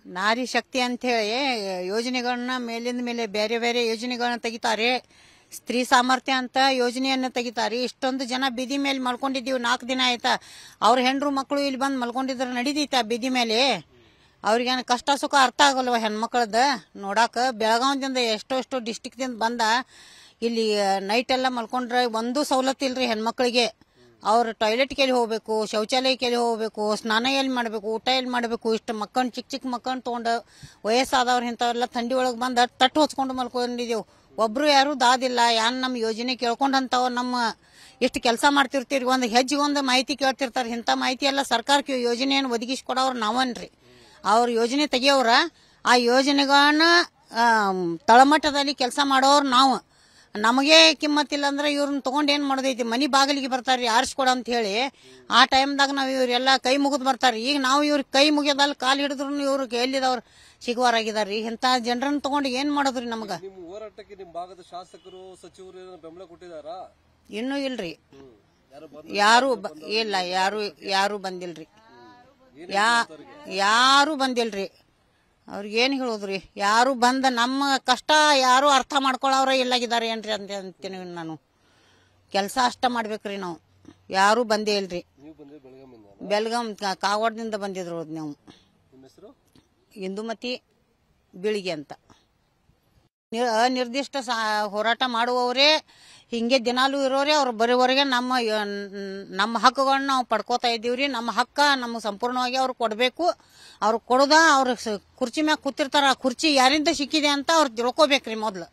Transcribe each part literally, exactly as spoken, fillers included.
ನಾರಿ ಶಕ್ತಿ ಅಂತ ಹೇಳಿ ಯೋಜನೆಗಳನ್ನ ಮೇಲಿಂದ ಮೇಲೆ ಬೇರೆ ಬೇರೆ ಯೋಜನೆಗಳನ್ನ ತೆಗಿತಾರೆ. ಸ್ತ್ರೀ ಸಾಮರ್ಥ್ಯ ಅಂತ ಯೋಜನೆಯನ್ನ ತೆಗಿತಾರೆ. ಇಷ್ಟೊಂದು ಜನ ಬೀದಿ ಮೇಲೆ ಮಲ್ಕೊಂಡಿದ್ದೀವಿ, ನಾಲ್ಕು ದಿನ ಆಯ್ತಾ. ಅವ್ರ ಹೆಣ್ರು ಮಕ್ಕಳು ಇಲ್ಲಿ ಬಂದು ಮಲ್ಕೊಂಡಿದ್ರೆ ನಡೀತೈತ ಬೀದಿ ಮೇಲೆ? ಅವ್ರಿಗೇನು ಕಷ್ಟ ಸುಖ ಅರ್ಥ ಆಗಲ್ವ ಹೆಣ್ಮಕ್ಳದ ನೋಡಾಕ? ಬೆಳಗಾವದಿಂದ ಎಷ್ಟೋ ಎಷ್ಟೋ ಡಿಸ್ಟಿಕ್ದಿಂದ ಬಂದ ಇಲ್ಲಿ ನೈಟ್ ಎಲ್ಲ ಮಲ್ಕೊಂಡ್ರೆ ಒಂದು ಸವಲತ್ತು ಇಲ್ರಿ ಹೆಣ್ಮಕ್ಳಿಗೆ. ಅವ್ರ ಟಾಯ್ಲೆಟ್ಗೆ ಎಲ್ಲಿ ಹೋಗ್ಬೇಕು, ಶೌಚಾಲಯಕ್ಕೆ ಎಲ್ಲಿ ಹೋಗ್ಬೇಕು, ಸ್ನಾನ ಎಲ್ಲಿ ಮಾಡಬೇಕು, ಊಟ ಎಲ್ಲಿ ಮಾಡಬೇಕು, ಇಷ್ಟು ಮಕ್ಕಳು ಚಿಕ್ಕ ಚಿಕ್ಕ ಮಕ್ಕಳನ್ನ ತೊಗೊಂಡು ವಯಸ್ಸಾದವ್ರು ಇಂಥವೆಲ್ಲ ಥಂಡಿ ಒಳಗೆ ಬಂದು ತಟ್ಟು ಹೊಚ್ಕೊಂಡು ಮಲ್ಕೊಂಡಿದ್ದೆವು. ಒಬ್ರು ಯಾರು ದಾದಿಲ್ಲ. ಯಾನ್ ನಮ್ಮ ಯೋಜನೆ ಕೇಳ್ಕೊಂಡಂತಾವ ನಮ್ಮ ಎಷ್ಟು ಕೆಲಸ ಮಾಡ್ತಿರ್ತೀರಿ, ಒಂದು ಹೆಜ್ಜೆಗೆ ಒಂದು ಮಾಹಿತಿ ಕೇಳ್ತಿರ್ತಾರೆ. ಇಂಥ ಮಾಹಿತಿ ಎಲ್ಲ ಸರ್ಕಾರಕ್ಕೆ ಯೋಜನೆಯನ್ನು ಒದಗಿಸ್ಕೊಡೋರು ನಾವನ್ರಿ. ಅವ್ರ ಯೋಜನೆ ತೆಗಿಯೋರ ಆ ಯೋಜನೆಗಳನ್ನ ತಳಮಟ್ಟದಲ್ಲಿ ಕೆಲಸ ಮಾಡೋರು ನಾವು. ನಮಗೆ ಕಿಮ್ಮತ್ತಿಲ್ಲ ಅಂದ್ರೆ ಇವ್ರನ್ನ ತಗೊಂಡು ಏನ್ ಮಾಡೋದೈತಿ? ಮನಿ ಬಾಗಿಲಿಗೆ ಬರ್ತಾರ್ರಿ ಆರಿಸ್ಕೊಡ ಅಂತ ಹೇಳಿ. ಆ ಟೈಮ್ದಾಗ ನಾವು ಇವ್ರೆಲ್ಲ ಕೈ ಮುಗಿದ್ ಬರ್ತಾರ. ಈಗ ನಾವು ಇವ್ರ ಕೈ ಮುಗಿಯೋದಲ್ಲ, ಕಾಲು ಹಿಡಿದ್ರು ಇವ್ರು ಎಲ್ಲಿದವ್ರು ಸಿಗುವಾರಾಗಿದಾರ್ರಿ. ಇಂಥ ಜನರನ್ನ ತಗೊಂಡು ಏನ್ ಮಾಡೋದ್ರಿ ನಮಗ? ಹೋರಾಟಕ್ಕೆ ನಿಮ್ಮ ಭಾಗದ ಶಾಸಕರು ಸಚಿವರು ಬೆಂಬಲ ಕೊಟ್ಟಿದಾರಾ? ಇನ್ನೂ ಇಲ್ರಿ, ಯಾರು ಇಲ್ಲ, ಯಾರು ಯಾರು ಬಂದಿಲ್ರಿ, ಯಾ ಯಾರು ಬಂದಿಲ್ರಿ. ಅವ್ರಿಗೆ ಏನ್ ಹೇಳೋದ್ರಿ? ಯಾರು ಬಂದ ನಮ್ಮ ಕಷ್ಟ ಯಾರು ಅರ್ಥ ಮಾಡ್ಕೊಳ್ಳೋರ ಇಲ್ಲಾಗಿದ್ದಾರೆ ಏನ್ರಿ ಅಂತ ಅಂತೀನಿ ನಾನು. ಕೆಲಸ ಅಷ್ಟ ಮಾಡ್ಬೇಕ್ರಿ ನಾವು. ಯಾರು ಬಂದೇ ಇಲ್ರಿ. ಬೆಳಗಾಂ ಕಾಗವಾಡದಿಂದ ಬಂದಿದ್ರು ನಾವು. ಇಂದುಮತಿ ಬೀಳಿಗೆ ಅಂತ. ಅನಿರ್ದಿಷ್ಟ ಹೋರಾಟ ಮಾಡುವವರೇ ಹಿಂಗೆ ದಿನಾಲೂ ಇರೋರೇ. ಅವ್ರು ಬರೋವರೆಗೆ ನಮ್ಮ ನಮ್ಮ ಹಕ್ಕುಗಳನ್ನ ನಾವು ಪಡ್ಕೋತಾ ಇದ್ದೀವ್ರಿ. ನಮ್ಮ ಹಕ್ಕ ನಮ್ಮ ಸಂಪೂರ್ಣವಾಗಿ ಅವ್ರು ಕೊಡಬೇಕು. ಅವ್ರು ಕೊಡೋದ ಅವ್ರ ಕುರ್ಚಿ ಮ್ಯಾಗ ಕೂತಿರ್ತಾರ, ಆ ಕುರ್ಚಿ ಯಾರಿಂದ ಸಿಕ್ಕಿದೆ ಅಂತ ಅವ್ರು ತಿಳ್ಕೊಬೇಕ್ರಿ ಮೊದ್ಲು.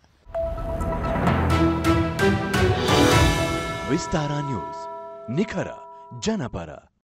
ವಿಸ್ತಾರ ನ್ಯೂಸ್, ನಿಖರ ಜನಪರ.